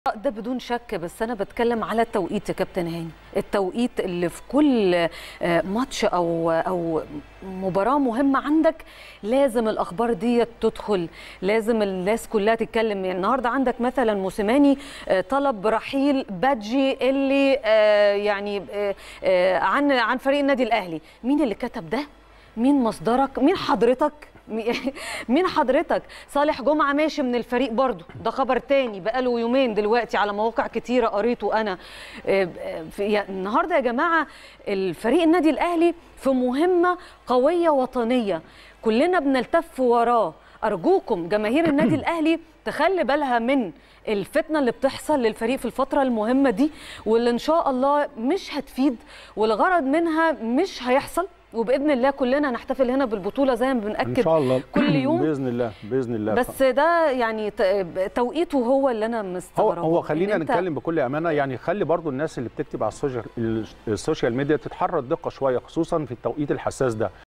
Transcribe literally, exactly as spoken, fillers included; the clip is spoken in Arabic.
ده بدون شك، بس انا بتكلم على التوقيت يا كابتن هاني، التوقيت اللي في كل ماتش او او مباراه مهمه عندك لازم الاخبار دي تدخل، لازم الناس كلها تتكلم. يعني النهارده عندك مثلا موسيماني طلب رحيل بادجي اللي يعني عن عن فريق النادي الاهلي. مين اللي كتب ده؟ مين مصدرك؟ مين حضرتك؟ مين حضرتك؟ صالح جمعة ماشي من الفريق برضو، ده خبر تاني بقاله يومين دلوقتي على مواقع كتيرة قريته أنا. النهاردة يا جماعة الفريق النادي الأهلي في مهمة قوية وطنية كلنا بنلتف وراه. أرجوكم جماهير النادي الأهلي تخلي بالها من الفتنة اللي بتحصل للفريق في الفترة المهمة دي، واللي إن شاء الله مش هتفيد والغرض منها مش هيحصل، وباذن الله كلنا نحتفل هنا بالبطوله زي ما بنأكد ان شاء الله كل يوم باذن الله باذن الله. بس ده يعني توقيته هو اللي انا مستغربه. هو, هو خلينا نتكلم بكل امانه، يعني خلي برضو الناس اللي بتكتب على السوشيال السوشيال ميديا تتحرى الدقه شويه، خصوصا في التوقيت الحساس ده.